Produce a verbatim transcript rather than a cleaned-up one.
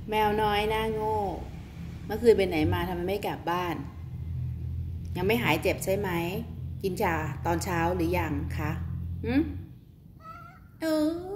แมวน้อยหน้าโง่เมื่อคืนไปไหนมาทำไมไม่กลับบ้านยังไม่หายเจ็บใช่ไหมกินชาตอนเช้าหรือยังคะหืมเออ